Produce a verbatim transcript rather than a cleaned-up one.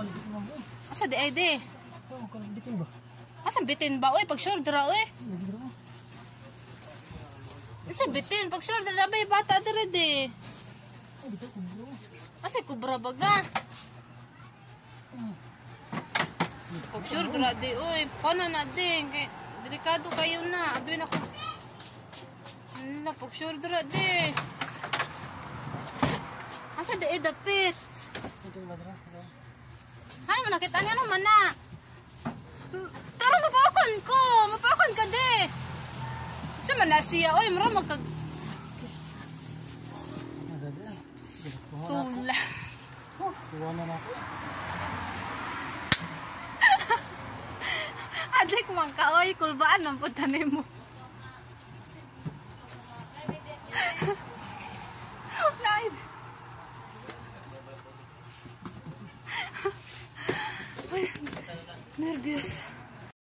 Asa di ay di? Asa bitin ba? Uy, pag shoulder uy. Asa bitin? Pag shoulder na ba yung bata dire di? Asa kubra baga? Pag shoulder di, uy. Paano na di? Delikado kayo na. Abi na ko. Ano, pag shoulder di. Asa di ay dapit? Ano mo nakita niya naman na? Tara, mapakon ko. Mapakon ka di. Sa manasiya, oy, mara magkag... Tula. Adik man ka, oy, kulbaan ang putanin mo. Live. Ay, nervyos.